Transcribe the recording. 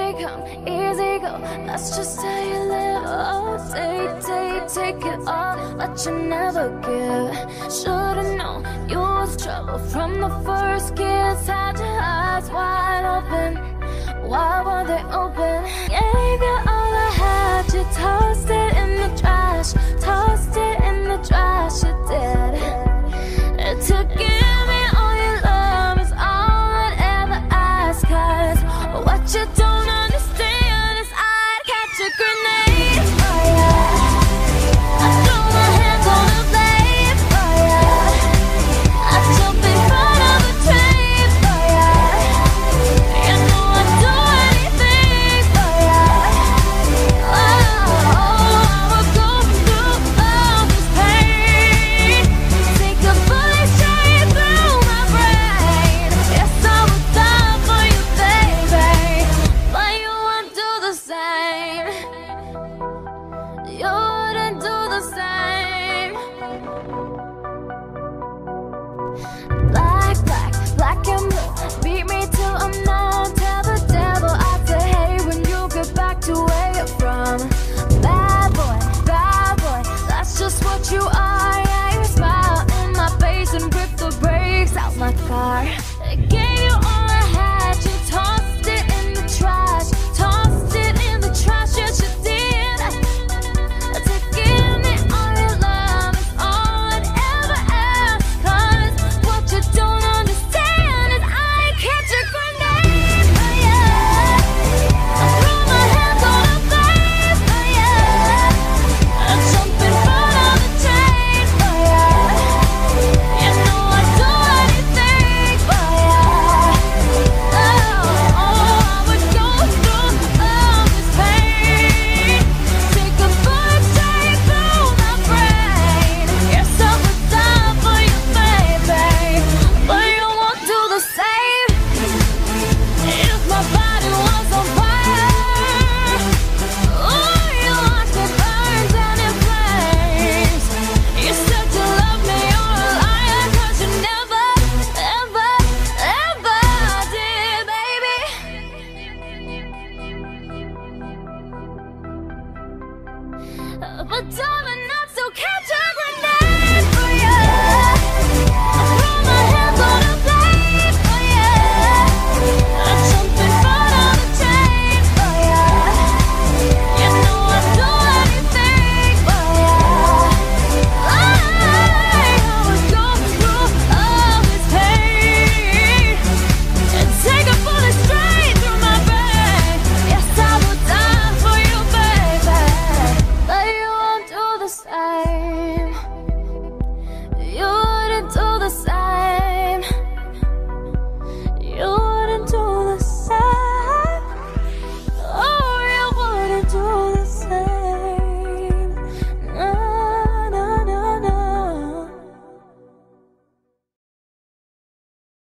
Easy come, easy go, that's just how you live. Oh, take it all, but you never give. Should've known you was trouble from the first kiss. Had your eyes wide open, why were they open? Gave you all I had, you tossed it in the trash. Tossed it in the trash, you did. To give me all your love is all I'd ever ask. 'Cause what you don't understand is I'd catch a grenade. Oh yeah, I throw my hands on the blade. Oh yeah, I jump in front of a train. Oh yeah, you know I'd do anything. Oh yeah, I would go through all this pain. Take a bullet straight through my brain. Yes, I would die for you, baby, but you wouldn't do the same. You wouldn't do the same. Black and blue, beat me till I'm numb. Tell the devil I said hey when you get back to where you're from. Bad boy, that's just what you are. Yeah, you smile in my face and rip the brakes out my car. I gave you all I had, you tossed it in the trash. Tossed it in the trash, yes you did. To give me all your love is all I'd ever ask. 'Cause what you don't understand is I catch a grenade. Oh yeah, I throw my hands on a flame. Oh yeah, I jump in front of the train. Oh yeah, you know I'd do anything. Oh yeah, I would go through all this pain. Take a bullet straight through my brain. Yes, I would die for you, baby, but you won't do the same. If my body was on fire, oh, you watched me burn down in flames. You said you love me, you're a liar, 'cause you never, ever, ever did, baby. But darling,